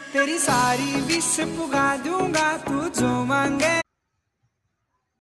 तेरी सारी विश पुगा दूंगा, तू जो मांगे